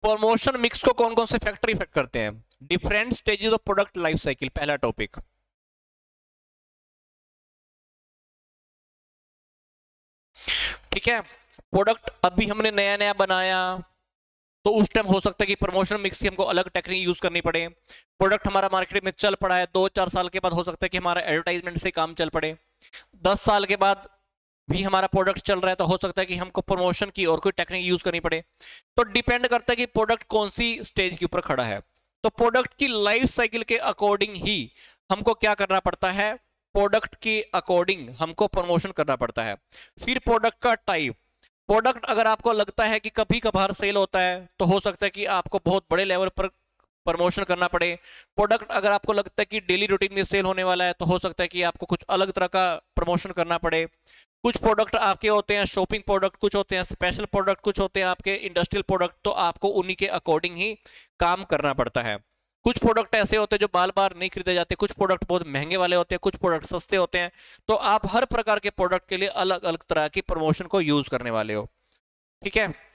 Promotion mix को कौन कौन से फैक्टर इफेक्ट करते हैं? Different stages of product life cycle, पहला टॉपिक। ठीक है, प्रोडक्ट अभी हमने नया नया बनाया तो उस टाइम हो सकता है कि प्रमोशन मिक्स की हमको अलग टेक्निक यूज करनी पड़े। प्रोडक्ट हमारा मार्केट में चल पड़ा है, 2-4 साल के बाद हो सकता है कि हमारा एडवर्टाइजमेंट से काम चल पड़े। 10 साल के बाद भी हमारा प्रोडक्ट चल रहा है तो हो सकता है कि हमको प्रमोशन की और कोई टेक्निक यूज करनी पड़े। तो डिपेंड करता है कि प्रोडक्ट कौन सी स्टेज के ऊपर खड़ा है। तो प्रोडक्ट की लाइफ साइकिल के अकॉर्डिंग ही हमको क्या करना पड़ता है, प्रोडक्ट के अकॉर्डिंग हमको प्रमोशन करना पड़ता है। फिर प्रोडक्ट का टाइप, प्रोडक्ट अगर आपको लगता है कि कभी कभार सेल होता है तो हो सकता है कि आपको बहुत बड़े लेवल पर प्रमोशन करना पड़े। प्रोडक्ट अगर आपको लगता है कि डेली रूटीन में सेल होने वाला है तो हो सकता है कि आपको कुछ अलग तरह का प्रमोशन करना पड़े। कुछ प्रोडक्ट आपके होते हैं शॉपिंग प्रोडक्ट, कुछ होते हैं स्पेशल प्रोडक्ट, कुछ होते हैं आपके इंडस्ट्रियल प्रोडक्ट, तो आपको उन्हीं के अकॉर्डिंग ही काम करना पड़ता है। कुछ प्रोडक्ट ऐसे होते हैं जो बार बार नहीं खरीदे जाते, कुछ प्रोडक्ट बहुत महंगे वाले होते हैं, कुछ प्रोडक्ट सस्ते होते हैं। तो आप हर प्रकार के प्रोडक्ट के लिए अलग अलग तरह की प्रमोशन को यूज करने वाले हो। ठीक है,